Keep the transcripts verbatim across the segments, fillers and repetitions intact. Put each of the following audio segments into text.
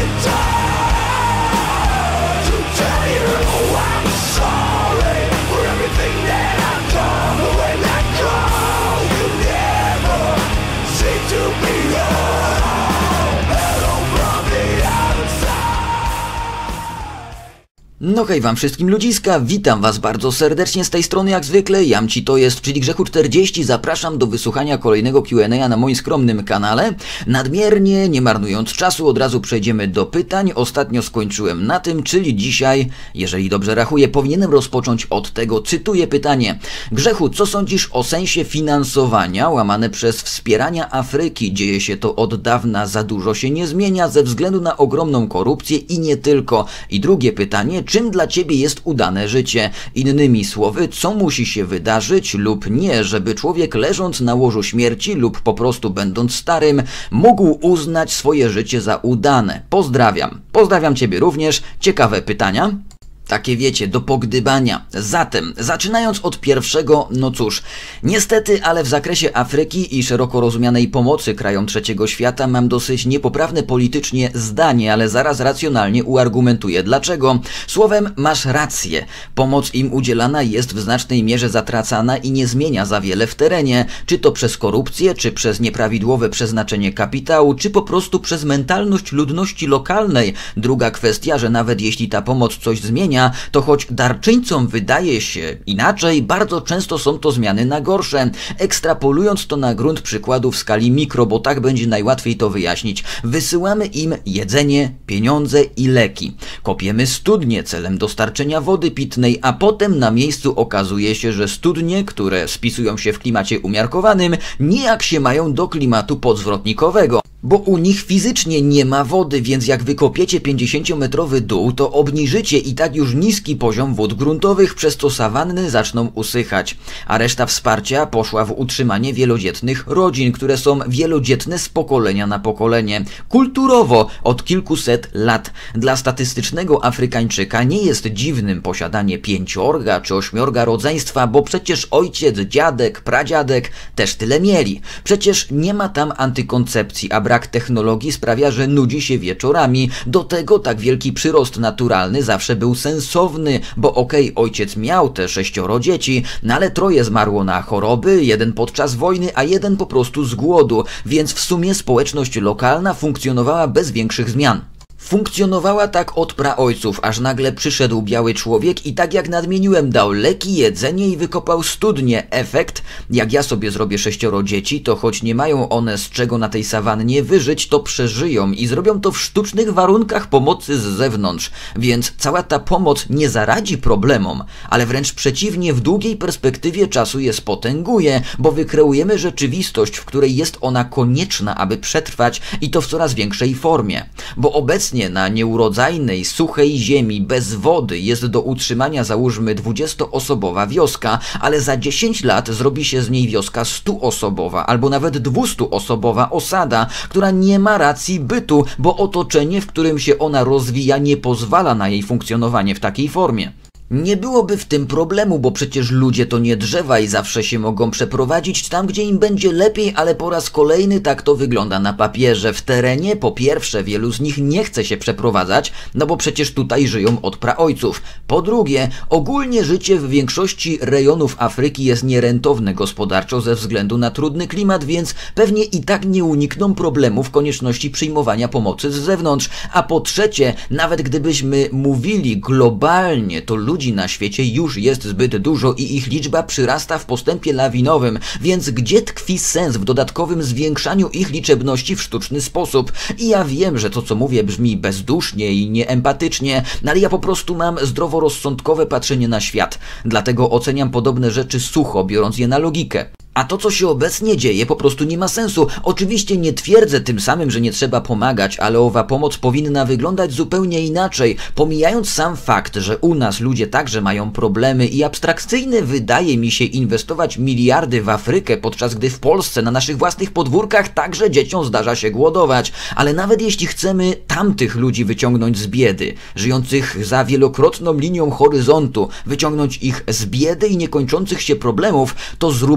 No hej wam wszystkim ludziska, witam was bardzo serdecznie z tej strony jak zwykle, Jamci to jest, czyli Grzechu czterdzieści, zapraszam do wysłuchania kolejnego Q and A na moim skromnym kanale. Nadmiernie, nie marnując czasu, od razu przejdziemy do pytań. Ostatnio skończyłem na tym, czyli dzisiaj, jeżeli dobrze rachuję, powinienem rozpocząć od tego, cytuję pytanie. Grzechu, co sądzisz o sensie finansowania łamane przez wspierania Afryki? Dzieje się to od dawna, za dużo się nie zmienia ze względu na ogromną korupcję i nie tylko. I drugie pytanie, czym dla ciebie jest udane życie? Innymi słowy, co musi się wydarzyć lub nie, żeby człowiek leżąc na łożu śmierci lub po prostu będąc starym, mógł uznać swoje życie za udane? Pozdrawiam. Pozdrawiam ciebie również. Ciekawe pytania. Takie wiecie, do pogdybania. Zatem, zaczynając od pierwszego, no cóż, niestety, ale w zakresie Afryki i szeroko rozumianej pomocy krajom trzeciego świata mam dosyć niepoprawne politycznie zdanie, ale zaraz racjonalnie uargumentuję dlaczego. Słowem, masz rację. Pomoc im udzielana jest w znacznej mierze zatracana i nie zmienia za wiele w terenie, czy to przez korupcję, czy przez nieprawidłowe przeznaczenie kapitału, czy po prostu przez mentalność ludności lokalnej. Druga kwestia, że nawet jeśli ta pomoc coś zmienia, to choć darczyńcom wydaje się inaczej, bardzo często są to zmiany na gorsze. Ekstrapolując to na grunt przykładu w skali mikro, bo tak będzie najłatwiej to wyjaśnić, wysyłamy im jedzenie, pieniądze i leki. Kopiemy studnie celem dostarczenia wody pitnej, a potem na miejscu okazuje się, że studnie, które spisują się w klimacie umiarkowanym, nijak się mają do klimatu podzwrotnikowego. Bo u nich fizycznie nie ma wody, więc jak wykopiecie pięćdziesięciometrowy dół, to obniżycie i tak już niski poziom wód gruntowych, przez co sawanny zaczną usychać. A reszta wsparcia poszła w utrzymanie wielodzietnych rodzin, które są wielodzietne z pokolenia na pokolenie. Kulturowo od kilkuset lat. Dla statystycznego Afrykańczyka nie jest dziwnym posiadanie pięciorga czy ośmiorga rodzeństwa, bo przecież ojciec, dziadek, pradziadek też tyle mieli. Przecież nie ma tam antykoncepcji, a brak technologii sprawia, że nudzi się wieczorami. Do tego tak wielki przyrost naturalny zawsze był sensowny, bo okej, okay, ojciec miał te sześcioro dzieci, no ale troje zmarło na choroby, jeden podczas wojny, a jeden po prostu z głodu, więc w sumie społeczność lokalna funkcjonowała bez większych zmian. Funkcjonowała tak od praojców, aż nagle przyszedł biały człowiek i tak jak nadmieniłem, dał leki, jedzenie i wykopał studnie. Efekt? Jak ja sobie zrobię sześcioro dzieci, to choć nie mają one z czego na tej sawannie wyżyć, to przeżyją i zrobią to w sztucznych warunkach pomocy z zewnątrz. Więc cała ta pomoc nie zaradzi problemom, ale wręcz przeciwnie, w długiej perspektywie czasu je spotęguje, bo wykreujemy rzeczywistość, w której jest ona konieczna, aby przetrwać i to w coraz większej formie. Bo obecnie na nieurodzajnej, suchej ziemi bez wody jest do utrzymania załóżmy dwudziestoosobowa wioska, ale za dziesięć lat zrobi się z niej wioska stuosobowa albo nawet dwustuosobowa osada, która nie ma racji bytu, bo otoczenie, w którym się ona rozwija, nie pozwala na jej funkcjonowanie w takiej formie. Nie byłoby w tym problemu, bo przecież ludzie to nie drzewa i zawsze się mogą przeprowadzić tam, gdzie im będzie lepiej, ale po raz kolejny tak to wygląda na papierze. W terenie po pierwsze wielu z nich nie chce się przeprowadzać, no bo przecież tutaj żyją od praojców. Po drugie, ogólnie życie w większości rejonów Afryki jest nierentowne gospodarczo ze względu na trudny klimat, więc pewnie i tak nie unikną problemów konieczności przyjmowania pomocy z zewnątrz. A po trzecie, nawet gdybyśmy mówili globalnie, to ludzie Ludzi na świecie już jest zbyt dużo i ich liczba przyrasta w postępie lawinowym, więc gdzie tkwi sens w dodatkowym zwiększaniu ich liczebności w sztuczny sposób? I ja wiem, że to co mówię brzmi bezdusznie i nieempatycznie, ale ja po prostu mam zdroworozsądkowe patrzenie na świat, dlatego oceniam podobne rzeczy sucho, biorąc je na logikę. A to, co się obecnie dzieje, po prostu nie ma sensu. Oczywiście nie twierdzę tym samym, że nie trzeba pomagać, ale owa pomoc powinna wyglądać zupełnie inaczej. Pomijając sam fakt, że u nas ludzie także mają problemy i abstrakcyjne wydaje mi się inwestować miliardy w Afrykę, podczas gdy w Polsce na naszych własnych podwórkach także dzieciom zdarza się głodować. Ale nawet jeśli chcemy tamtych ludzi wyciągnąć z biedy, żyjących za wielokrotną linią horyzontu, wyciągnąć ich z biedy i niekończących się problemów, to zróbmy to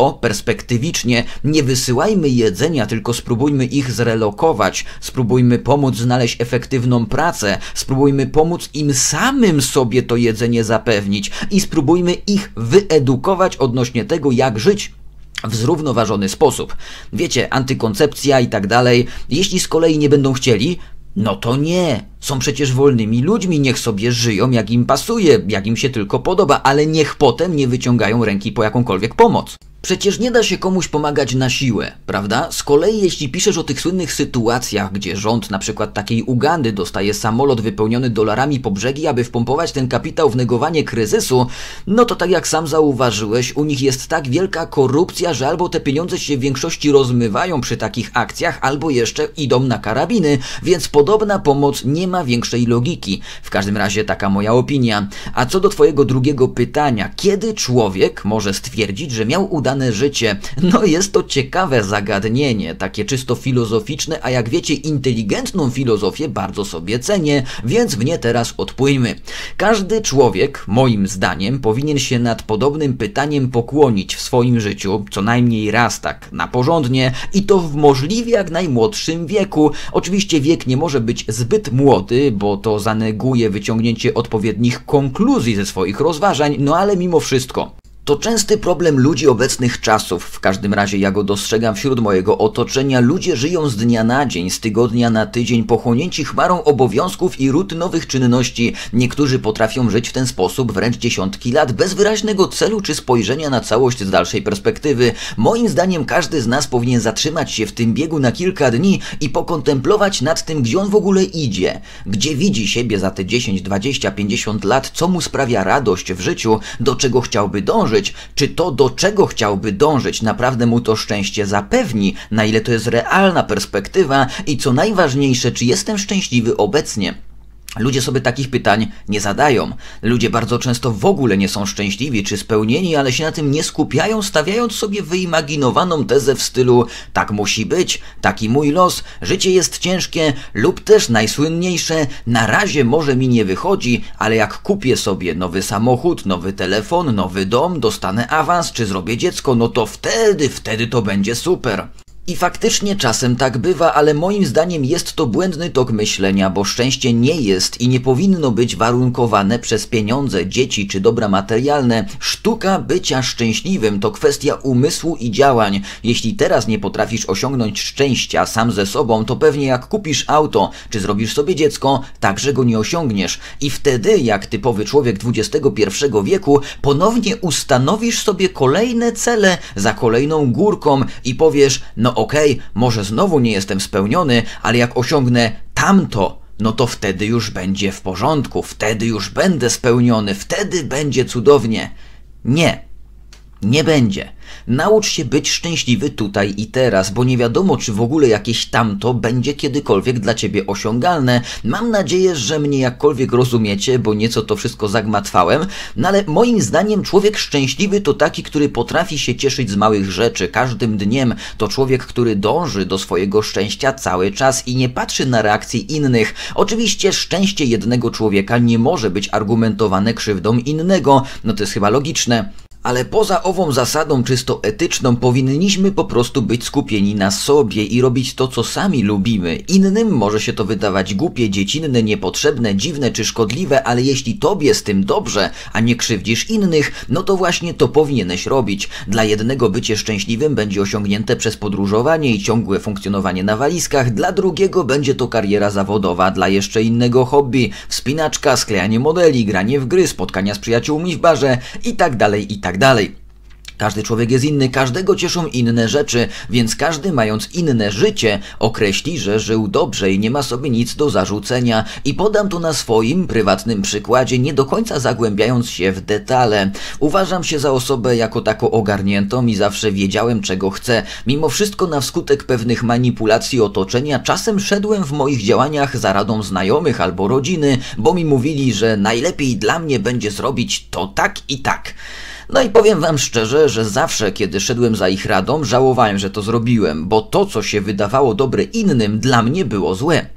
to perspektywicznie. Nie wysyłajmy jedzenia, tylko spróbujmy ich zrelokować, spróbujmy pomóc znaleźć efektywną pracę, spróbujmy pomóc im samym sobie to jedzenie zapewnić i spróbujmy ich wyedukować odnośnie tego, jak żyć w zrównoważony sposób. Wiecie, antykoncepcja i tak dalej. Jeśli z kolei nie będą chcieli, no to nie. Są przecież wolnymi ludźmi, niech sobie żyją jak im pasuje, jak im się tylko podoba, ale niech potem nie wyciągają ręki po jakąkolwiek pomoc. Przecież nie da się komuś pomagać na siłę, prawda? Z kolei jeśli piszesz o tych słynnych sytuacjach, gdzie rząd na przykład takiej Ugandy dostaje samolot wypełniony dolarami po brzegi, aby wpompować ten kapitał w negowanie kryzysu, no to tak jak sam zauważyłeś, u nich jest tak wielka korupcja, że albo te pieniądze się w większości rozmywają przy takich akcjach, albo jeszcze idą na karabiny, więc podobna pomoc nie ma większej logiki. W każdym razie taka moja opinia. A co do twojego drugiego pytania, kiedy człowiek może stwierdzić, że miał udane życie? No jest to ciekawe zagadnienie, takie czysto filozoficzne, a jak wiecie, inteligentną filozofię bardzo sobie cenię, więc w nie teraz odpłyńmy. Każdy człowiek, moim zdaniem, powinien się nad podobnym pytaniem pokłonić w swoim życiu, co najmniej raz tak na porządnie i to w możliwie jak najmłodszym wieku. Oczywiście wiek nie może być zbyt młody, bo to zaneguje wyciągnięcie odpowiednich konkluzji ze swoich rozważań, no ale mimo wszystko. To częsty problem ludzi obecnych czasów, w każdym razie ja go dostrzegam wśród mojego otoczenia. Ludzie żyją z dnia na dzień, z tygodnia na tydzień, pochłonięci chmarą obowiązków i rutynowych czynności. Niektórzy potrafią żyć w ten sposób wręcz dziesiątki lat, bez wyraźnego celu czy spojrzenia na całość z dalszej perspektywy. Moim zdaniem każdy z nas powinien zatrzymać się w tym biegu na kilka dni i pokontemplować nad tym, gdzie on w ogóle idzie, gdzie widzi siebie za te dziesięć, dwadzieścia, pięćdziesiąt lat, co mu sprawia radość w życiu, do czego chciałby dążyć. Czy to, do czego chciałby dążyć, naprawdę mu to szczęście zapewni, na ile to jest realna perspektywa i co najważniejsze, czy jestem szczęśliwy obecnie. Ludzie sobie takich pytań nie zadają. Ludzie bardzo często w ogóle nie są szczęśliwi czy spełnieni, ale się na tym nie skupiają, stawiając sobie wyimaginowaną tezę w stylu tak musi być, taki mój los, życie jest ciężkie lub też najsłynniejsze, na razie może mi nie wychodzi, ale jak kupię sobie nowy samochód, nowy telefon, nowy dom, dostanę awans czy zrobię dziecko, no to wtedy, wtedy to będzie super. I faktycznie czasem tak bywa, ale moim zdaniem jest to błędny tok myślenia, bo szczęście nie jest i nie powinno być warunkowane przez pieniądze, dzieci czy dobra materialne. Sztuka bycia szczęśliwym to kwestia umysłu i działań. Jeśli teraz nie potrafisz osiągnąć szczęścia sam ze sobą, to pewnie jak kupisz auto czy zrobisz sobie dziecko, także go nie osiągniesz. I wtedy, jak typowy człowiek dwudziestego pierwszego wieku, ponownie ustanowisz sobie kolejne cele za kolejną górką i powiesz, no okej, okay, może znowu nie jestem spełniony, ale jak osiągnę tamto, no to wtedy już będzie w porządku, wtedy już będę spełniony, wtedy będzie cudownie. Nie, nie będzie. Naucz się być szczęśliwy tutaj i teraz, bo nie wiadomo, czy w ogóle jakieś tamto będzie kiedykolwiek dla ciebie osiągalne. Mam nadzieję, że mnie jakkolwiek rozumiecie, bo nieco to wszystko zagmatwałem, no ale moim zdaniem człowiek szczęśliwy to taki, który potrafi się cieszyć z małych rzeczy każdym dniem. To człowiek, który dąży do swojego szczęścia cały czas i nie patrzy na reakcje innych. Oczywiście szczęście jednego człowieka nie może być argumentowane krzywdą innego, no to jest chyba logiczne. Ale poza ową zasadą czysto etyczną powinniśmy po prostu być skupieni na sobie i robić to, co sami lubimy. Innym może się to wydawać głupie, dziecinne, niepotrzebne, dziwne czy szkodliwe, ale jeśli tobie z tym dobrze, a nie krzywdzisz innych, no to właśnie to powinieneś robić. Dla jednego bycie szczęśliwym będzie osiągnięte przez podróżowanie i ciągłe funkcjonowanie na walizkach, dla drugiego będzie to kariera zawodowa, dla jeszcze innego hobby, wspinaczka, sklejanie modeli, granie w gry, spotkania z przyjaciółmi w barze i tak dalej, i tak dalej. Każdy człowiek jest inny, każdego cieszą inne rzeczy, więc każdy mając inne życie określi, że żył dobrze i nie ma sobie nic do zarzucenia. I podam to na swoim prywatnym przykładzie, nie do końca zagłębiając się w detale. Uważam się za osobę jako taką ogarniętą i zawsze wiedziałem, czego chcę. Mimo wszystko na wskutek pewnych manipulacji otoczenia czasem szedłem w moich działaniach za radą znajomych albo rodziny, bo mi mówili, że najlepiej dla mnie będzie zrobić to tak i tak. No i powiem wam szczerze, że zawsze, kiedy szedłem za ich radą, żałowałem, że to zrobiłem, bo to, co się wydawało dobre innym, dla mnie było złe.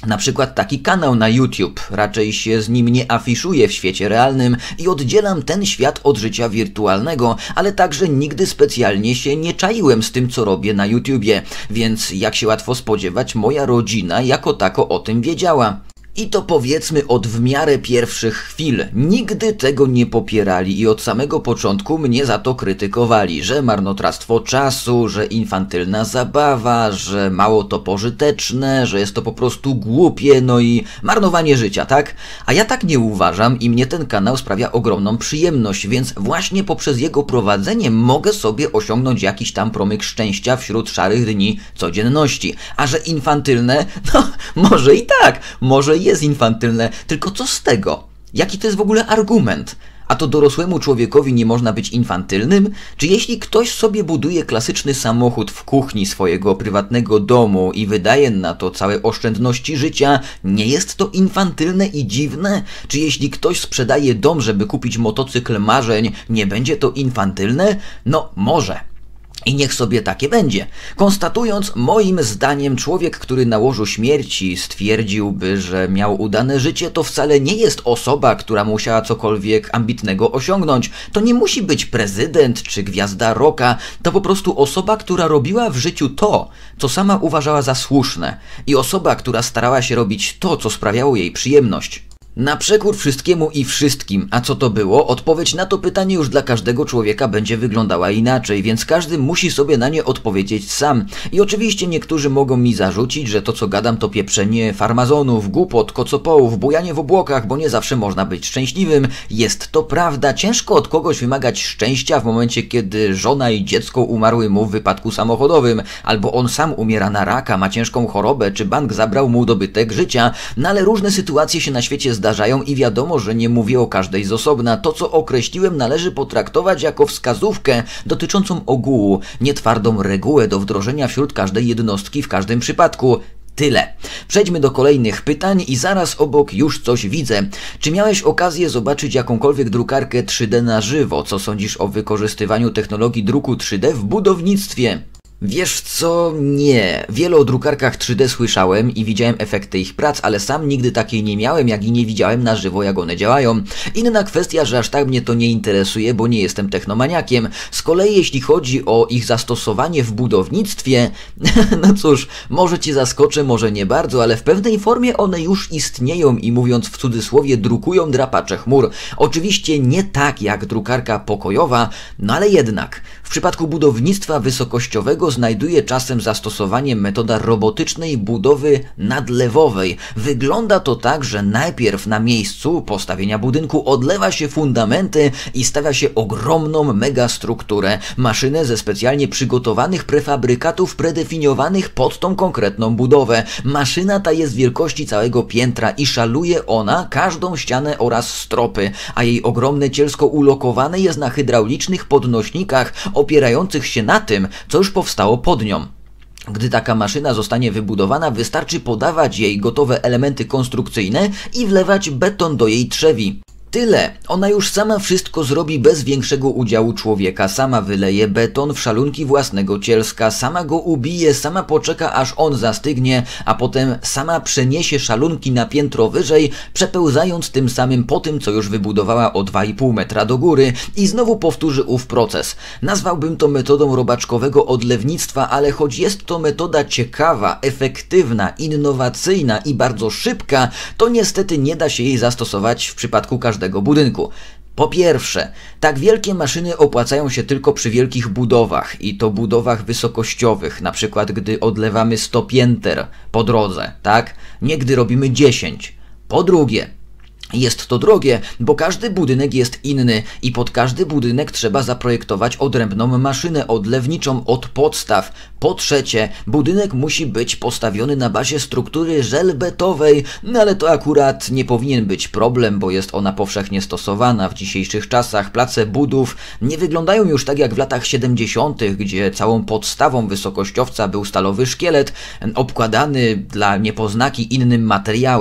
Na przykład taki kanał na YouTube, raczej się z nim nie afiszuję w świecie realnym i oddzielam ten świat od życia wirtualnego, ale także nigdy specjalnie się nie czaiłem z tym, co robię na YouTubie, więc jak się łatwo spodziewać, moja rodzina jako tako o tym wiedziała. I to powiedzmy od w miarę pierwszych chwil. Nigdy tego nie popierali i od samego początku mnie za to krytykowali, że marnotrawstwo czasu, że infantylna zabawa, że mało to pożyteczne, że jest to po prostu głupie, no i marnowanie życia, tak? A ja tak nie uważam i mnie ten kanał sprawia ogromną przyjemność, więc właśnie poprzez jego prowadzenie mogę sobie osiągnąć jakiś tam promyk szczęścia wśród szarych dni codzienności. A że infantylne? No, może i tak, może i jest infantylne, tylko co z tego? Jaki to jest w ogóle argument? A to dorosłemu człowiekowi nie można być infantylnym? Czy jeśli ktoś sobie buduje klasyczny samochód w kuchni swojego prywatnego domu i wydaje na to całe oszczędności życia, nie jest to infantylne i dziwne? Czy jeśli ktoś sprzedaje dom, żeby kupić motocykl marzeń, nie będzie to infantylne? No może. I niech sobie takie będzie. Konstatując, moim zdaniem człowiek, który na łożu śmierci stwierdziłby, że miał udane życie, to wcale nie jest osoba, która musiała cokolwiek ambitnego osiągnąć. To nie musi być prezydent czy gwiazda rocka, to po prostu osoba, która robiła w życiu to, co sama uważała za słuszne i osoba, która starała się robić to, co sprawiało jej przyjemność. Na przekór wszystkiemu i wszystkim. A co to było? Odpowiedź na to pytanie już dla każdego człowieka będzie wyglądała inaczej, więc każdy musi sobie na nie odpowiedzieć sam. I oczywiście niektórzy mogą mi zarzucić, że to co gadam to pieprzenie farmazonów, głupot, kocopołów, bujanie w obłokach, bo nie zawsze można być szczęśliwym. Jest to prawda. Ciężko od kogoś wymagać szczęścia w momencie, kiedy żona i dziecko umarły mu w wypadku samochodowym, albo on sam umiera na raka, ma ciężką chorobę, czy bank zabrał mu dobytek życia. No ale różne sytuacje się na świecie zdarzają. Zdarzają i wiadomo, że nie mówię o każdej z osobna. To, co określiłem, należy potraktować jako wskazówkę dotyczącą ogółu, nie twardą regułę do wdrożenia wśród każdej jednostki w każdym przypadku. Tyle. Przejdźmy do kolejnych pytań i zaraz obok już coś widzę. Czy miałeś okazję zobaczyć jakąkolwiek drukarkę trzy D na żywo? Co sądzisz o wykorzystywaniu technologii druku trzy D w budownictwie? Wiesz co? Nie. Wiele o drukarkach trzy D słyszałem i widziałem efekty ich prac, ale sam nigdy takiej nie miałem, jak i nie widziałem na żywo, jak one działają. Inna kwestia, że aż tak mnie to nie interesuje, bo nie jestem technomaniakiem. Z kolei jeśli chodzi o ich zastosowanie w budownictwie, no cóż, może cię zaskoczę, może nie bardzo, ale w pewnej formie one już istnieją i mówiąc w cudzysłowie drukują drapacze chmur. Oczywiście nie tak jak drukarka pokojowa, no ale jednak. W przypadku budownictwa wysokościowego znajduje czasem zastosowanie metoda robotycznej budowy nadlewowej. Wygląda to tak, że najpierw na miejscu postawienia budynku odlewa się fundamenty i stawia się ogromną megastrukturę, maszynę ze specjalnie przygotowanych prefabrykatów predefiniowanych pod tą konkretną budowę. Maszyna ta jest wielkości całego piętra i szaluje ona każdą ścianę oraz stropy, a jej ogromne cielsko ulokowane jest na hydraulicznych podnośnikach opierających się na tym, co już powstało pod nią. Gdy taka maszyna zostanie wybudowana, wystarczy podawać jej gotowe elementy konstrukcyjne i wlewać beton do jej trzewi. Tyle. Ona już sama wszystko zrobi bez większego udziału człowieka. Sama wyleje beton w szalunki własnego cielska, sama go ubije, sama poczeka aż on zastygnie, a potem sama przeniesie szalunki na piętro wyżej, przepełzając tym samym po tym, co już wybudowała o dwa i pół metra do góry i znowu powtórzy ów proces. Nazwałbym to metodą robaczkowego odlewnictwa, ale choć jest to metoda ciekawa, efektywna, innowacyjna i bardzo szybka, to niestety nie da się jej zastosować w przypadku każdego budynku. Po pierwsze, tak wielkie maszyny opłacają się tylko przy wielkich budowach i to budowach wysokościowych, na przykład gdy odlewamy sto pięter po drodze, tak? Nie gdy robimy dziesięć. Po drugie, jest to drogie, bo każdy budynek jest inny i pod każdy budynek trzeba zaprojektować odrębną maszynę odlewniczą od podstaw. Po trzecie, budynek musi być postawiony na bazie struktury żelbetowej, no ale to akurat nie powinien być problem, bo jest ona powszechnie stosowana w dzisiejszych czasach. Place budów nie wyglądają już tak jak w latach siedemdziesiątych, gdzie całą podstawą wysokościowca był stalowy szkielet, obkładany dla niepoznaki innym materiałem.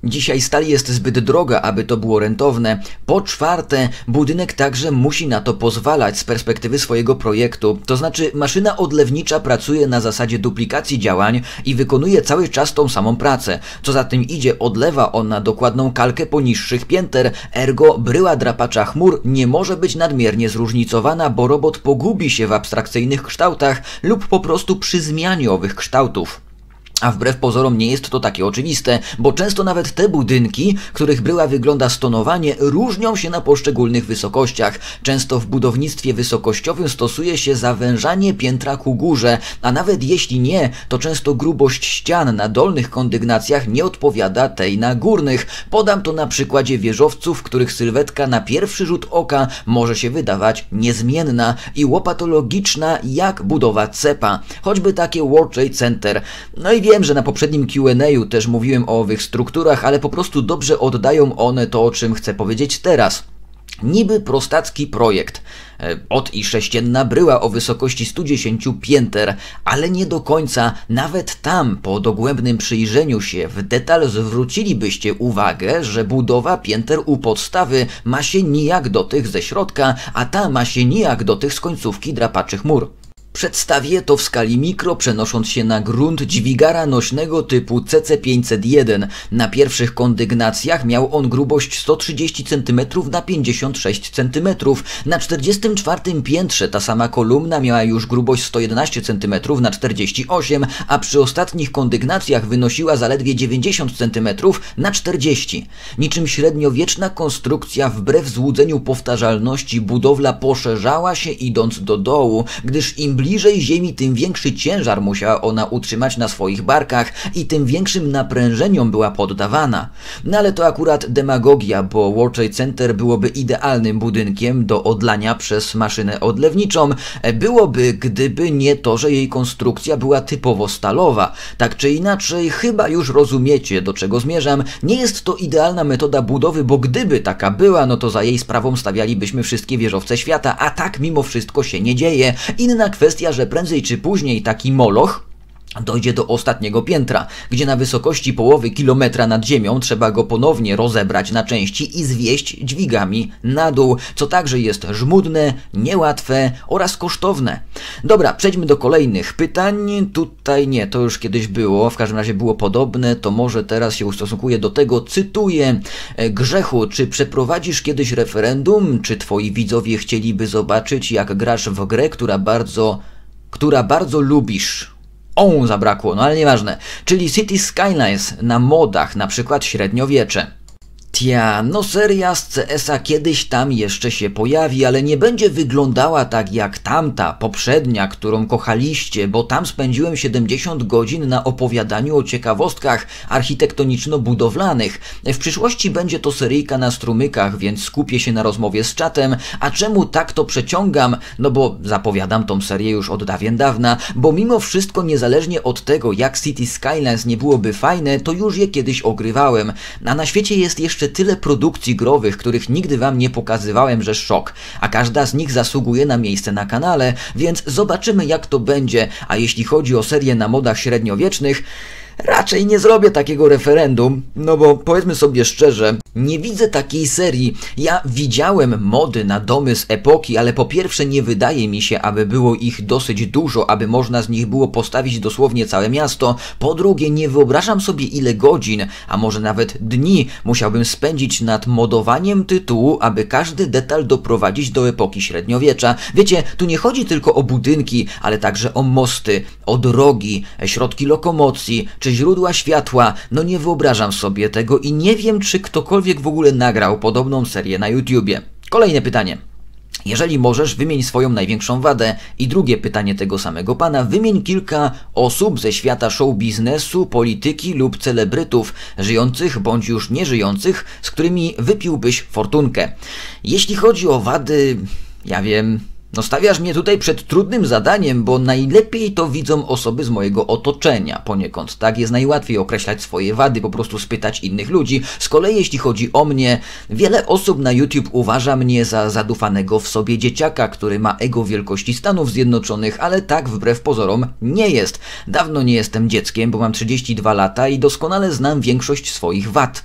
Dzisiaj stal jest zbyt droga, aby to było rentowne. Po czwarte, budynek także musi na to pozwalać z perspektywy swojego projektu. To znaczy maszyna odlewnicza pracuje na zasadzie duplikacji działań i wykonuje cały czas tą samą pracę. Co za tym idzie, odlewa ona dokładną kalkę poniższych pięter, ergo bryła drapacza chmur nie może być nadmiernie zróżnicowana, bo robot pogubi się w abstrakcyjnych kształtach lub po prostu przy zmianie owych kształtów. A wbrew pozorom nie jest to takie oczywiste, bo często nawet te budynki, których bryła wygląda stonowanie, różnią się na poszczególnych wysokościach. Często w budownictwie wysokościowym stosuje się zawężanie piętra ku górze, a nawet jeśli nie, to często grubość ścian na dolnych kondygnacjach nie odpowiada tej na górnych. Podam to na przykładzie wieżowców, których sylwetka na pierwszy rzut oka może się wydawać niezmienna i łopatologiczna jak budowa cepa, choćby takie World Trade Center. No i wiem, że na poprzednim Q and A też mówiłem o owych strukturach, ale po prostu dobrze oddają one to, o czym chcę powiedzieć teraz. Niby prostacki projekt, od i sześcienna bryła o wysokości stu dziesięciu pięter, ale nie do końca, nawet tam po dogłębnym przyjrzeniu się w detal zwrócilibyście uwagę, że budowa pięter u podstawy ma się nijak do tych ze środka, a ta ma się nijak do tych z końcówki drapaczy chmur. Przedstawię to w skali mikro, przenosząc się na grunt dźwigara nośnego typu C C pięćset jeden. Na pierwszych kondygnacjach miał on grubość sto trzydzieści centymetrów na pięćdziesiąt sześć centymetrów. Na czterdziestym czwartym piętrze ta sama kolumna miała już grubość sto jedenaście centymetrów na czterdzieści osiem, a przy ostatnich kondygnacjach wynosiła zaledwie dziewięćdziesiąt centymetrów na czterdzieści. Niczym średniowieczna konstrukcja, wbrew złudzeniu powtarzalności, budowla poszerzała się idąc do dołu, gdyż im bliżej ziemi, tym większy ciężar musiała ona utrzymać na swoich barkach i tym większym naprężeniom była poddawana. No ale to akurat demagogia, bo World Trade Center byłoby idealnym budynkiem do odlania przez maszynę odlewniczą. Byłoby, gdyby nie to, że jej konstrukcja była typowo stalowa. Tak czy inaczej, chyba już rozumiecie, do czego zmierzam. Nie jest to idealna metoda budowy, bo gdyby taka była, no to za jej sprawą stawialibyśmy wszystkie wieżowce świata, a tak mimo wszystko się nie dzieje. Inna kwestia, że prędzej czy później taki moloch dojdzie do ostatniego piętra, gdzie na wysokości połowy kilometra nad ziemią trzeba go ponownie rozebrać na części i zwieść dźwigami na dół, co także jest żmudne, niełatwe oraz kosztowne. Dobra, przejdźmy do kolejnych pytań. Tutaj nie, to już kiedyś było, w każdym razie było podobne, to może teraz się ustosunkuję do tego. Cytuję: Grzechu, czy przeprowadzisz kiedyś referendum? Czy twoi widzowie chcieliby zobaczyć, jak grasz w grę, która bardzo, która bardzo lubisz? O, zabrakło, no ale nieważne. Czyli City Skylines na modach, na przykład średniowiecze. Tia, no seria z C S a kiedyś tam jeszcze się pojawi, ale nie będzie wyglądała tak jak tamta, poprzednia, którą kochaliście, bo tam spędziłem siedemdziesiąt godzin na opowiadaniu o ciekawostkach architektoniczno-budowlanych. W przyszłości będzie to seryjka na strumykach, więc skupię się na rozmowie z czatem. A czemu tak to przeciągam? No bo zapowiadam tą serię już od dawien dawna, bo mimo wszystko niezależnie od tego, jak City Skylines nie byłoby fajne, to już je kiedyś ogrywałem. A na świecie jest jeszcze tyle produkcji growych, których nigdy wam nie pokazywałem, że szok, a każda z nich zasługuje na miejsce na kanale, więc zobaczymy, jak to będzie. A jeśli chodzi o serię na modach średniowiecznych, raczej nie zrobię takiego referendum, no bo powiedzmy sobie szczerze, nie widzę takiej serii. Ja widziałem mody na domy z epoki, ale po pierwsze nie wydaje mi się, aby było ich dosyć dużo, aby można z nich było postawić dosłownie całe miasto. Po drugie, nie wyobrażam sobie, ile godzin, a może nawet dni musiałbym spędzić nad modowaniem tytułu, aby każdy detal doprowadzić do epoki średniowiecza. Wiecie, tu nie chodzi tylko o budynki, ale także o mosty, o drogi, środki lokomocji, czy źródła światła. No nie wyobrażam sobie tego i nie wiem, czy ktokolwiek w ogóle nagrał podobną serię na YouTubie. Kolejne pytanie. Jeżeli możesz, wymień swoją największą wadę. I drugie pytanie tego samego pana. Wymień kilka osób ze świata show biznesu, polityki lub celebrytów, żyjących bądź już nieżyjących, z którymi wypiłbyś fortunkę. Jeśli chodzi o wady, ja wiem... No stawiasz mnie tutaj przed trudnym zadaniem, bo najlepiej to widzą osoby z mojego otoczenia poniekąd, tak? Jest najłatwiej określać swoje wady, po prostu spytać innych ludzi. Z kolei jeśli chodzi o mnie, wiele osób na YouTube uważa mnie za zadufanego w sobie dzieciaka, który ma ego wielkości Stanów Zjednoczonych, ale tak wbrew pozorom nie jest. Dawno nie jestem dzieckiem, bo mam trzydzieści dwa lata i doskonale znam większość swoich wad.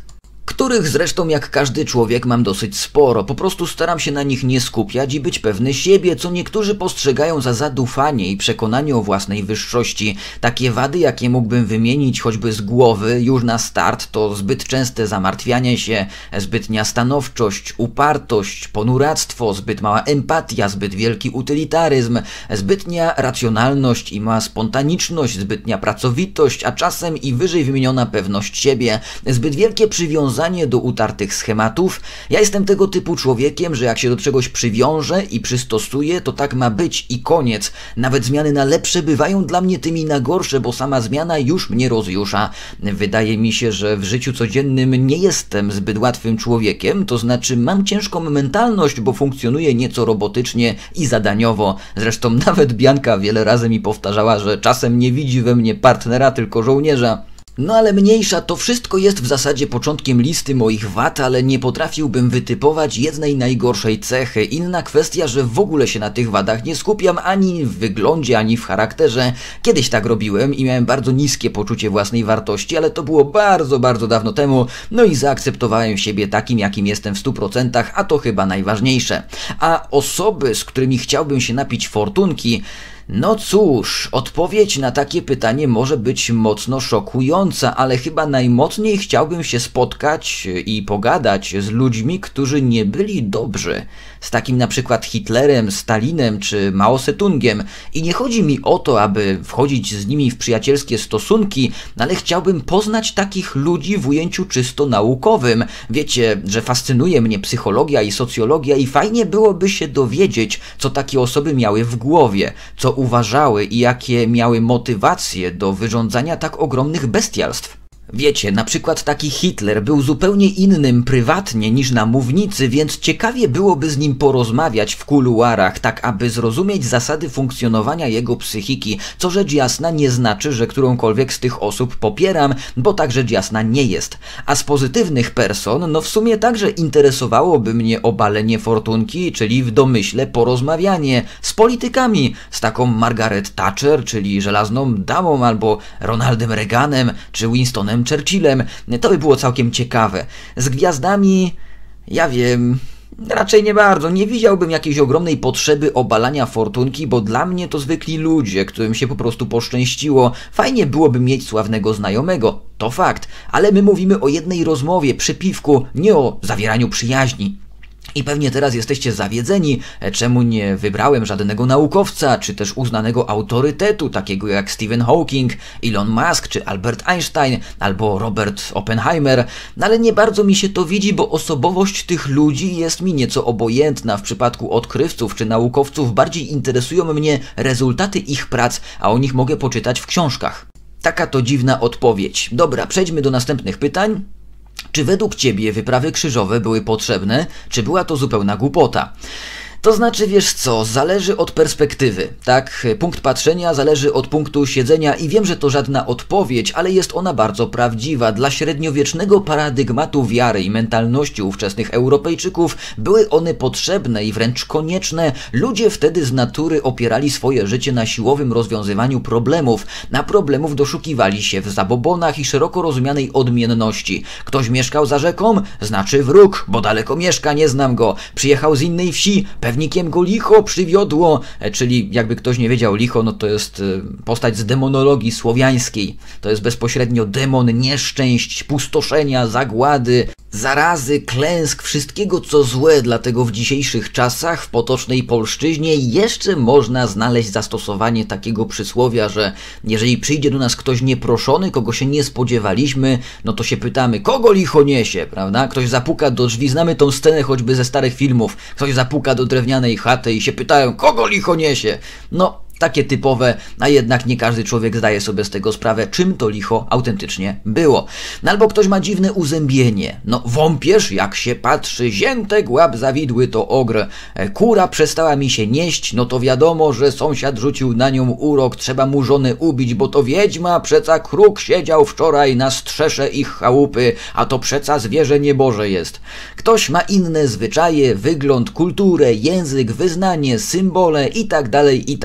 których zresztą jak każdy człowiek mam dosyć sporo. Po prostu staram się na nich nie skupiać i być pewny siebie, co niektórzy postrzegają za zadufanie i przekonanie o własnej wyższości. Takie wady, jakie mógłbym wymienić choćby z głowy już na start, to zbyt częste zamartwianie się, zbytnia stanowczość, upartość, ponuractwo, zbyt mała empatia, zbyt wielki utylitaryzm, zbytnia racjonalność i mała spontaniczność, zbytnia pracowitość, a czasem i wyżej wymieniona pewność siebie, zbyt wielkie przywiązanie do utartych schematów. Ja jestem tego typu człowiekiem, że jak się do czegoś przywiążę i przystosuję, to tak ma być i koniec. Nawet zmiany na lepsze bywają dla mnie tymi na gorsze, bo sama zmiana już mnie rozjusza. Wydaje mi się, że w życiu codziennym nie jestem zbyt łatwym człowiekiem, to znaczy mam ciężką mentalność, bo funkcjonuję nieco robotycznie i zadaniowo. Zresztą nawet Bianka wiele razy mi powtarzała, że czasem nie widzi we mnie partnera, tylko żołnierza. No ale mniejsza, to wszystko jest w zasadzie początkiem listy moich wad, ale nie potrafiłbym wytypować jednej najgorszej cechy. Inna kwestia, że w ogóle się na tych wadach nie skupiam ani w wyglądzie, ani w charakterze. Kiedyś tak robiłem i miałem bardzo niskie poczucie własnej wartości, ale to było bardzo, bardzo dawno temu. No i zaakceptowałem siebie takim, jakim jestem w stu procentach, a to chyba najważniejsze. A osoby, z którymi chciałbym się napić fortunki... No cóż, odpowiedź na takie pytanie może być mocno szokująca, ale chyba najmocniej chciałbym się spotkać i pogadać z ludźmi, którzy nie byli dobrzy. Z takim na przykład Hitlerem, Stalinem czy Mao Tse-tungiem. I nie chodzi mi o to, aby wchodzić z nimi w przyjacielskie stosunki, ale chciałbym poznać takich ludzi w ujęciu czysto naukowym. Wiecie, że fascynuje mnie psychologia i socjologia i fajnie byłoby się dowiedzieć, co takie osoby miały w głowie, co uważały i jakie miały motywacje do wyrządzania tak ogromnych bestialstw. Wiecie, na przykład taki Hitler był zupełnie innym prywatnie niż na mównicy, więc ciekawie byłoby z nim porozmawiać w kuluarach, tak aby zrozumieć zasady funkcjonowania jego psychiki, co rzecz jasna nie znaczy, że którąkolwiek z tych osób popieram, bo tak rzecz jasna nie jest. A z pozytywnych person, no w sumie także interesowałoby mnie obalenie fortunki, czyli w domyśle porozmawianie z politykami, z taką Margaret Thatcher, czyli żelazną damą, albo Ronaldem Reaganem, czy Winstonem Churchillem. To by było całkiem ciekawe. Z gwiazdami, ja wiem, raczej nie bardzo. Nie widziałbym jakiejś ogromnej potrzeby obalania fortunki, bo dla mnie to zwykli ludzie, którym się po prostu poszczęściło. Fajnie byłoby mieć sławnego znajomego, to fakt, ale my mówimy o jednej rozmowie przy piwku, nie o zawieraniu przyjaźni. I pewnie teraz jesteście zawiedzeni, czemu nie wybrałem żadnego naukowca, czy też uznanego autorytetu, takiego jak Stephen Hawking, Elon Musk, czy Albert Einstein, albo Robert Oppenheimer, no ale nie bardzo mi się to widzi, bo osobowość tych ludzi jest mi nieco obojętna. W przypadku odkrywców czy naukowców bardziej interesują mnie rezultaty ich prac, a o nich mogę poczytać w książkach. Taka to dziwna odpowiedź. Dobra, przejdźmy do następnych pytań. Czy według Ciebie wyprawy krzyżowe były potrzebne, czy była to zupełna głupota? To znaczy, wiesz co, zależy od perspektywy, tak? Punkt patrzenia zależy od punktu siedzenia i wiem, że to żadna odpowiedź, ale jest ona bardzo prawdziwa. Dla średniowiecznego paradygmatu wiary i mentalności ówczesnych Europejczyków były one potrzebne i wręcz konieczne. Ludzie wtedy z natury opierali swoje życie na siłowym rozwiązywaniu problemów. Na problemów doszukiwali się w zabobonach i szeroko rozumianej odmienności. Ktoś mieszkał za rzeką? Znaczy wróg, bo daleko mieszka, nie znam go. Przyjechał z innej wsi? Pewnikiem go licho przywiodło, czyli jakby ktoś nie wiedział, licho no to jest postać z demonologii słowiańskiej. To jest bezpośrednio demon nieszczęść, pustoszenia, zagłady, zarazy, klęsk, wszystkiego co złe, dlatego w dzisiejszych czasach w potocznej polszczyźnie jeszcze można znaleźć zastosowanie takiego przysłowia, że jeżeli przyjdzie do nas ktoś nieproszony, kogo się nie spodziewaliśmy, no to się pytamy, kogo licho niesie, prawda? Ktoś zapuka do drzwi, znamy tą scenę choćby ze starych filmów, ktoś zapuka do drewnianej chaty i się pytają, kogo licho niesie? No, takie typowe, a jednak nie każdy człowiek zdaje sobie z tego sprawę, czym to licho autentycznie było. No albo ktoś ma dziwne uzębienie. No wąpierz, jak się patrzy, ziętek łap zawidły to ogr. Kura przestała mi się nieść, no to wiadomo, że sąsiad rzucił na nią urok, trzeba mu żonę ubić, bo to wiedźma, przeca kruk siedział wczoraj na strzesze ich chałupy, a to przeca zwierzę nieboże jest. Ktoś ma inne zwyczaje, wygląd, kulturę, język, wyznanie, symbole i tak dalej, i tak dalej.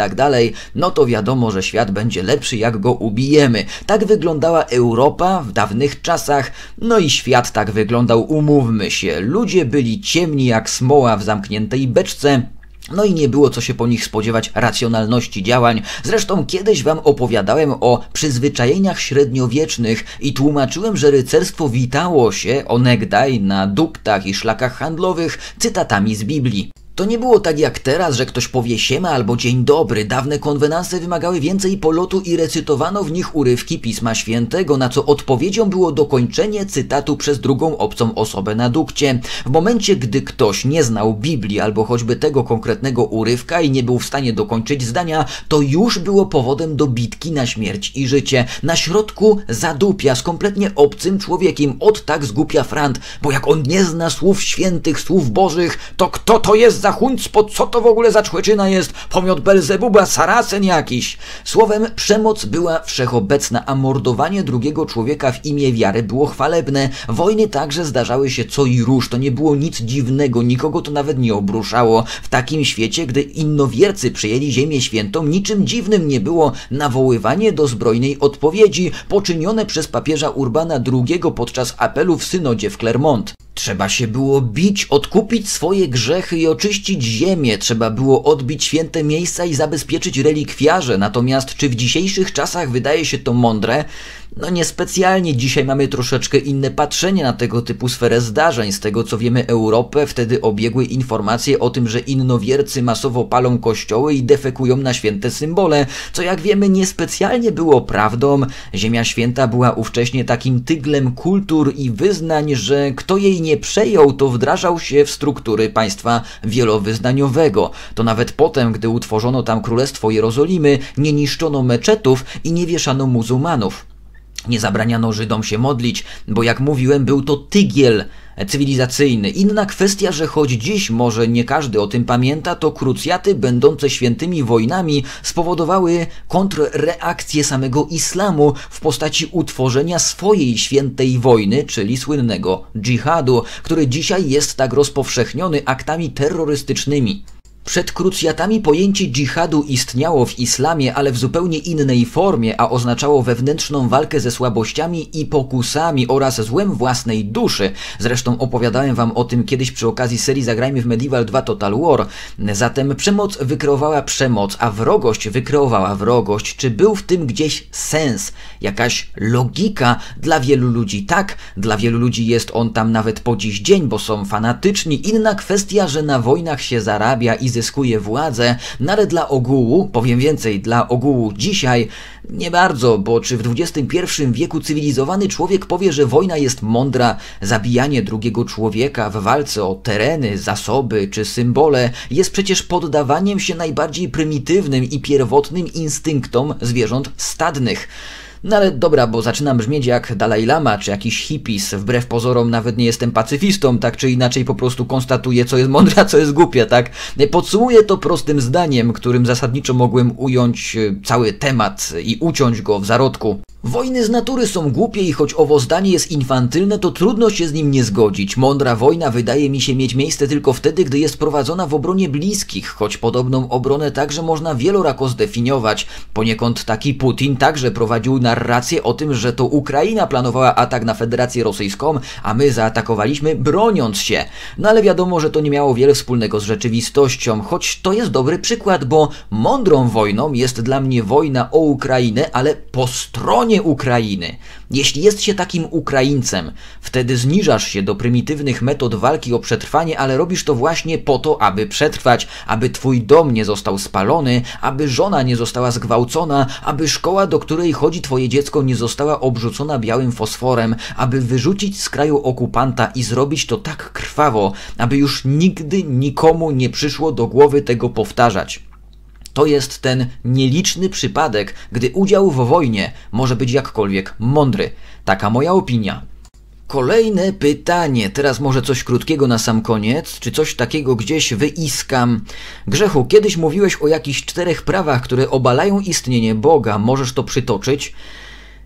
dalej, no to wiadomo, że świat będzie lepszy, jak go ubijemy. Tak wyglądała Europa w dawnych czasach, no i świat tak wyglądał, umówmy się. Ludzie byli ciemni jak smoła w zamkniętej beczce. No i nie było co się po nich spodziewać racjonalności działań. Zresztą kiedyś wam opowiadałem o przyzwyczajeniach średniowiecznych i tłumaczyłem, że rycerstwo witało się onegdaj na duktach i szlakach handlowych cytatami z Biblii. To nie było tak jak teraz, że ktoś powie siema albo dzień dobry. Dawne konwenanse wymagały więcej polotu i recytowano w nich urywki Pisma Świętego, na co odpowiedzią było dokończenie cytatu przez drugą obcą osobę na dukcie. W momencie, gdy ktoś nie znał Biblii albo choćby tego konkretnego urywka i nie był w stanie dokończyć zdania, to już było powodem do bitki na śmierć i życie. Na środku zadupia z kompletnie obcym człowiekiem. Od tak zgłupia frant, bo jak on nie zna słów świętych, słów bożych, to kto to jest za chuncpo, co to w ogóle za człeczyna jest? Pomiot Belzebuba, Saracen jakiś. Słowem, przemoc była wszechobecna, a mordowanie drugiego człowieka w imię wiary było chwalebne. Wojny także zdarzały się co i róż, to nie było nic dziwnego, nikogo to nawet nie obruszało. W takim świecie, gdy innowiercy przejęli Ziemię Świętą, niczym dziwnym nie było nawoływanie do zbrojnej odpowiedzi poczynione przez papieża Urbana drugiego podczas apelu w synodzie w Clermont. Trzeba się było bić, odkupić swoje grzechy i oczyścić ziemię. Trzeba było odbić święte miejsca i zabezpieczyć relikwiarze. Natomiast czy w dzisiejszych czasach wydaje się to mądre? No niespecjalnie. Dzisiaj mamy troszeczkę inne patrzenie na tego typu sferę zdarzeń. Z tego co wiemy, Europę wtedy obiegły informacje o tym, że innowiercy masowo palą kościoły i defekują na święte symbole, co jak wiemy niespecjalnie było prawdą. Ziemia Święta była ówcześnie takim tyglem kultur i wyznań, że kto jej nie przejął, to wdrażał się w struktury państwa wielowyznaniowego. To nawet potem, gdy utworzono tam Królestwo Jerozolimy, nie niszczono meczetów i nie wieszano muzułmanów. Nie zabraniano Żydom się modlić, bo jak mówiłem, był to tygiel cywilizacyjny. Inna kwestia, że choć dziś może nie każdy o tym pamięta, to krucjaty będące świętymi wojnami spowodowały kontrreakcję samego islamu w postaci utworzenia swojej świętej wojny, czyli słynnego dżihadu, który dzisiaj jest tak rozpowszechniony aktami terrorystycznymi. Przed krucjatami pojęcie dżihadu istniało w islamie, ale w zupełnie innej formie, a oznaczało wewnętrzną walkę ze słabościami i pokusami oraz złem własnej duszy. Zresztą opowiadałem wam o tym kiedyś przy okazji serii Zagrajmy w Medieval dwa Total War. Zatem przemoc wykreowała przemoc, a wrogość wykreowała wrogość. Czy był w tym gdzieś sens, jakaś logika? Dla wielu ludzi tak, dla wielu ludzi jest on tam nawet po dziś dzień, bo są fanatyczni. Inna kwestia, że na wojnach się zarabia i zyskuje władzę, no ale dla ogółu, powiem więcej, dla ogółu dzisiaj nie bardzo, bo czy w dwudziestym pierwszym wieku cywilizowany człowiek powie, że wojna jest mądra, zabijanie drugiego człowieka w walce o tereny, zasoby czy symbole jest przecież poddawaniem się najbardziej prymitywnym i pierwotnym instynktom zwierząt stadnych. No ale dobra, bo zaczynam brzmieć jak Dalaj Lama czy jakiś hippies. Wbrew pozorom nawet nie jestem pacyfistą, tak czy inaczej po prostu konstatuję, co jest mądre, a co jest głupie, tak? Podsumuję to prostym zdaniem, którym zasadniczo mogłem ująć cały temat i uciąć go w zarodku. Wojny z natury są głupie i choć owo zdanie jest infantylne, to trudno się z nim nie zgodzić. Mądra wojna wydaje mi się mieć miejsce tylko wtedy, gdy jest prowadzona w obronie bliskich, choć podobną obronę także można wielorako zdefiniować. Poniekąd taki Putin także prowadził narrację o tym, że to Ukraina planowała atak na Federację Rosyjską, a my zaatakowaliśmy broniąc się. No ale wiadomo, że to nie miało wiele wspólnego z rzeczywistością, choć to jest dobry przykład, bo mądrą wojną jest dla mnie wojna o Ukrainę, ale po stronie Ukrainy. Jeśli jest się takim Ukraińcem, wtedy zniżasz się do prymitywnych metod walki o przetrwanie, ale robisz to właśnie po to, aby przetrwać, aby twój dom nie został spalony, aby żona nie została zgwałcona, aby szkoła, do której chodzi twoje dziecko, nie została obrzucona białym fosforem, aby wyrzucić z kraju okupanta i zrobić to tak krwawo, aby już nigdy nikomu nie przyszło do głowy tego powtarzać. To jest ten nieliczny przypadek, gdy udział w wojnie może być jakkolwiek mądry. Taka moja opinia. Kolejne pytanie, teraz może coś krótkiego na sam koniec, czy coś takiego gdzieś wyiskam. Grzechu, kiedyś mówiłeś o jakichś czterech prawach, które obalają istnienie Boga, możesz to przytoczyć?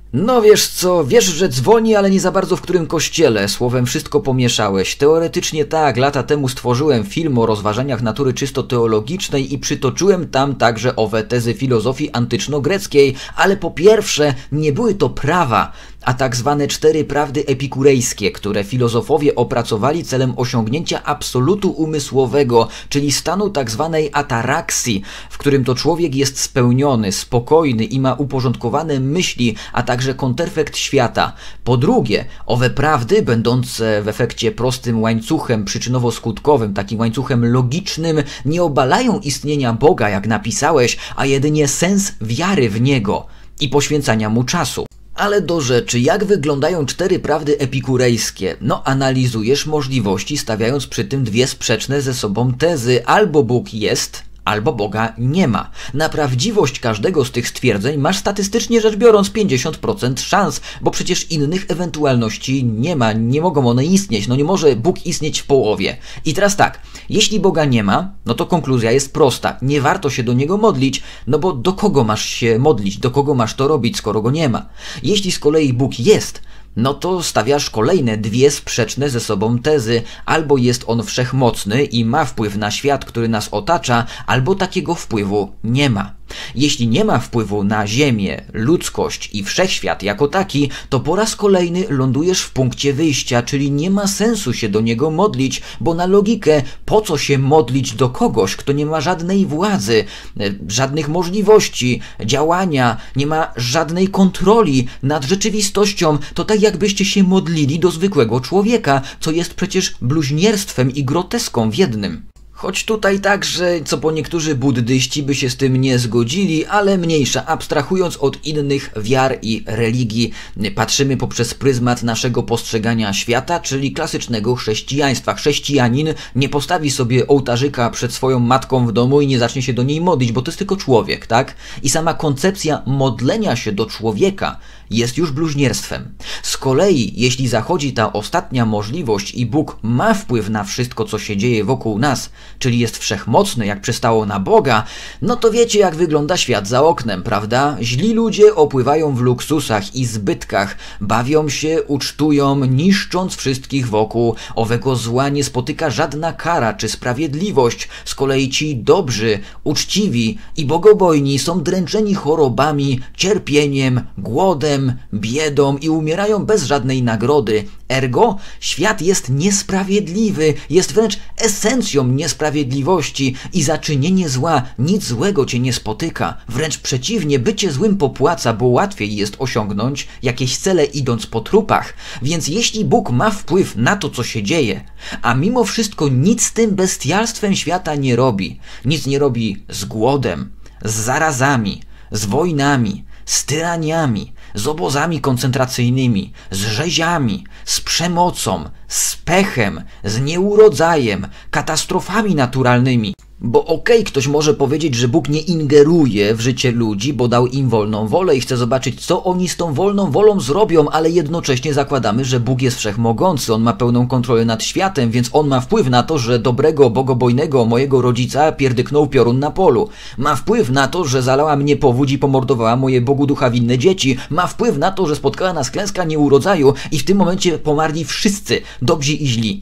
No wiesz co, wiesz, że dzwoni, ale nie za bardzo w którym kościele, słowem wszystko pomieszałeś. Teoretycznie tak, lata temu stworzyłem film o rozważaniach natury czysto teologicznej i przytoczyłem tam także owe tezy filozofii antyczno-greckiej, ale po pierwsze nie były to prawa, a tak zwane cztery prawdy epikurejskie, które filozofowie opracowali celem osiągnięcia absolutu umysłowego, czyli stanu tak zwanej ataraksji, w którym to człowiek jest spełniony, spokojny i ma uporządkowane myśli, a także konterfekt świata. Po drugie, owe prawdy, będące w efekcie prostym łańcuchem przyczynowo-skutkowym, takim łańcuchem logicznym, nie obalają istnienia Boga, jak napisałeś, a jedynie sens wiary w Niego i poświęcania Mu czasu. Ale do rzeczy, jak wyglądają cztery prawdy epikurejskie? No, analizujesz możliwości, stawiając przy tym dwie sprzeczne ze sobą tezy. Albo Bóg jest, albo Boga nie ma. Na prawdziwość każdego z tych stwierdzeń masz statystycznie rzecz biorąc pięćdziesiąt procent szans, bo przecież innych ewentualności nie ma, nie mogą one istnieć, no nie może Bóg istnieć w połowie. I teraz tak, jeśli Boga nie ma, no to konkluzja jest prosta, nie warto się do Niego modlić, no bo do kogo masz się modlić, do kogo masz to robić, skoro Go nie ma. Jeśli z kolei Bóg jest, no to stawiasz kolejne dwie sprzeczne ze sobą tezy. Albo jest On wszechmocny i ma wpływ na świat, który nas otacza, albo takiego wpływu nie ma. Jeśli nie ma wpływu na Ziemię, ludzkość i wszechświat jako taki, to po raz kolejny lądujesz w punkcie wyjścia, czyli nie ma sensu się do Niego modlić, bo na logikę po co się modlić do kogoś, kto nie ma żadnej władzy, żadnych możliwości działania, nie ma żadnej kontroli nad rzeczywistością, to tak jakbyście się modlili do zwykłego człowieka, co jest przecież bluźnierstwem i groteską w jednym. Choć tutaj także, co po niektórzy buddyści by się z tym nie zgodzili, ale mniejsza, abstrahując od innych wiar i religii, patrzymy poprzez pryzmat naszego postrzegania świata, czyli klasycznego chrześcijaństwa. Chrześcijanin nie postawi sobie ołtarzyka przed swoją matką w domu i nie zacznie się do niej modlić, bo to jest tylko człowiek, tak? I sama koncepcja modlenia się do człowieka jest już bluźnierstwem. Z kolei, jeśli zachodzi ta ostatnia możliwość i Bóg ma wpływ na wszystko, co się dzieje wokół nas, czyli jest wszechmocny, jak przystało na Boga, no to wiecie, jak wygląda świat za oknem, prawda? Źli ludzie opływają w luksusach i zbytkach, bawią się, ucztują, niszcząc wszystkich wokół. Owego zła nie spotyka żadna kara czy sprawiedliwość. Z kolei ci dobrzy, uczciwi i bogobojni są dręczeni chorobami, cierpieniem, głodem, biedą i umierają bez żadnej nagrody. Ergo, świat jest niesprawiedliwy, jest wręcz esencją niesprawiedliwości i za czynienie zła nic złego cię nie spotyka. Wręcz przeciwnie, bycie złym popłaca, bo łatwiej jest osiągnąć jakieś cele idąc po trupach. Więc jeśli Bóg ma wpływ na to, co się dzieje, a mimo wszystko nic z tym bestialstwem świata nie robi, nic nie robi z głodem, z zarazami, z wojnami, z tyraniami, z obozami koncentracyjnymi, z rzeziami, z przemocą, z pechem, z nieurodzajem, katastrofami naturalnymi. Bo okej, okay, ktoś może powiedzieć, że Bóg nie ingeruje w życie ludzi, bo dał im wolną wolę i chce zobaczyć, co oni z tą wolną wolą zrobią, ale jednocześnie zakładamy, że Bóg jest wszechmogący, On ma pełną kontrolę nad światem, więc On ma wpływ na to, że dobrego, bogobojnego mojego rodzica pierdyknął piorun na polu. Ma wpływ na to, że zalała mnie powódź i pomordowała moje Bogu ducha winne dzieci. Ma wpływ na to, że spotkała nas klęska nieurodzaju i w tym momencie pomarli wszyscy, dobrzy i źli.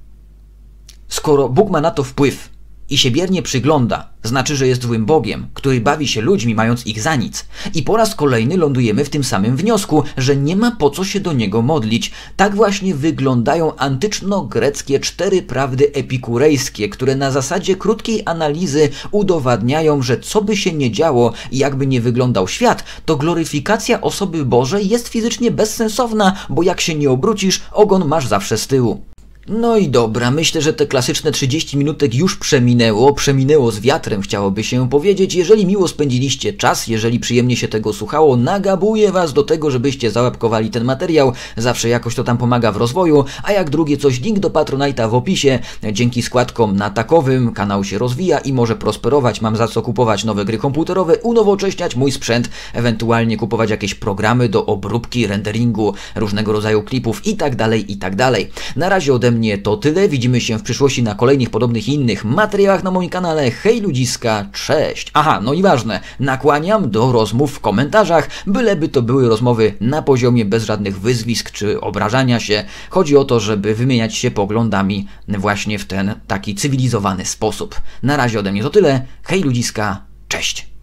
Skoro Bóg ma na to wpływ, i się biernie przygląda, znaczy, że jest złym Bogiem, który bawi się ludźmi, mając ich za nic. I po raz kolejny lądujemy w tym samym wniosku, że nie ma po co się do Niego modlić. Tak właśnie wyglądają antyczno-greckie cztery prawdy epikurejskie, które na zasadzie krótkiej analizy udowadniają, że co by się nie działo i jakby nie wyglądał świat, to gloryfikacja osoby Bożej jest fizycznie bezsensowna, bo jak się nie obrócisz, ogon masz zawsze z tyłu. No i dobra, myślę, że te klasyczne trzydzieści minutek już przeminęło, przeminęło z wiatrem, chciałoby się powiedzieć. Jeżeli miło spędziliście czas, jeżeli przyjemnie się tego słuchało, nagabuję was do tego, żebyście załapkowali ten materiał, zawsze jakoś to tam pomaga w rozwoju, a jak drugie coś, link do Patronite'a w opisie. Dzięki składkom na takowym kanał się rozwija i może prosperować, mam za co kupować nowe gry komputerowe, unowocześniać mój sprzęt, ewentualnie kupować jakieś programy do obróbki, renderingu, różnego rodzaju klipów i tak dalej, i tak dalej. Na razie ode mnie to tyle. Widzimy się w przyszłości na kolejnych podobnych i innych materiałach na moim kanale. Hej ludziska, cześć! Aha, no i ważne, nakłaniam do rozmów w komentarzach, byleby to były rozmowy na poziomie bez żadnych wyzwisk czy obrażania się. Chodzi o to, żeby wymieniać się poglądami właśnie w ten taki cywilizowany sposób. Na razie ode mnie to tyle. Hej ludziska, cześć!